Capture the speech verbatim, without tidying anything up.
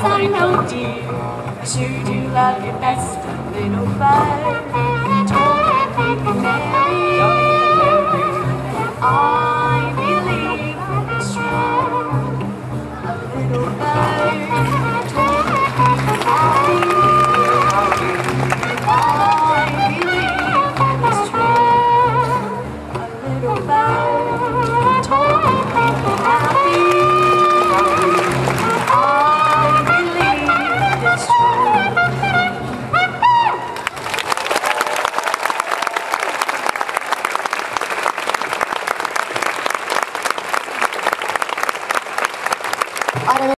I know, dear, I sure do love you best, little bird. You told me we could marry, and I believe it's true. A little bird told me we could marry, and I believe it's true. A little bird told me we could happy.